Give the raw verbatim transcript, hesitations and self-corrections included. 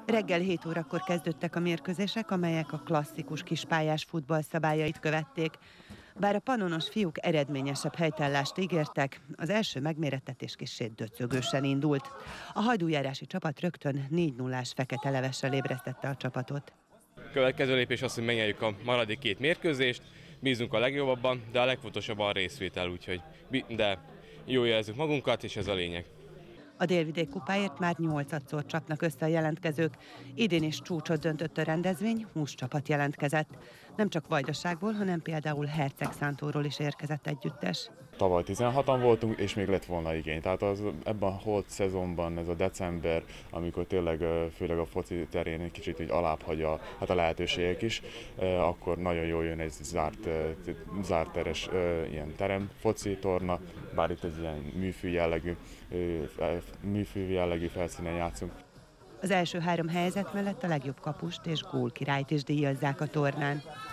Reggel hét órakor kezdődtek a mérkőzések, amelyek a klasszikus kispályás futball szabályait követték. Bár a pannonos fiúk eredményesebb helytállást ígértek, az első megmérettetés kissé döcögősen indult. A hajdújárási csapat rögtön négy nullás fekete levessel ébresztette a csapatot. Következő lépés az, hogy megnyerjük a maradék két mérkőzést, bízunk a legjobbabban, de a legfontosabb a részvétel, úgyhogy de jól érezzük magunkat, és ez a lényeg. A Délvidék kupáért már nyolcadszor csapnak össze a jelentkezők. Idén is csúcsot döntött a rendezvény, húsz csapat jelentkezett. Nem csak Vajdaságból, hanem például Hercegszántóról is érkezett együttes. Tavaly tizenhatan voltunk, és még lett volna igény. Tehát az, ebben a holt szezonban, ez a december, amikor tényleg főleg a foci terén egy kicsit így alább hagy a, hát a lehetőségek is, akkor nagyon jól jön egy zárt, zárt teres ilyen terem foci torna, bár itt egy ilyen műfű jellegű, műfű jellegű felszínen játszunk. Az első három helyzet mellett a legjobb kapust és gólkirályt is díjazzák a tornán.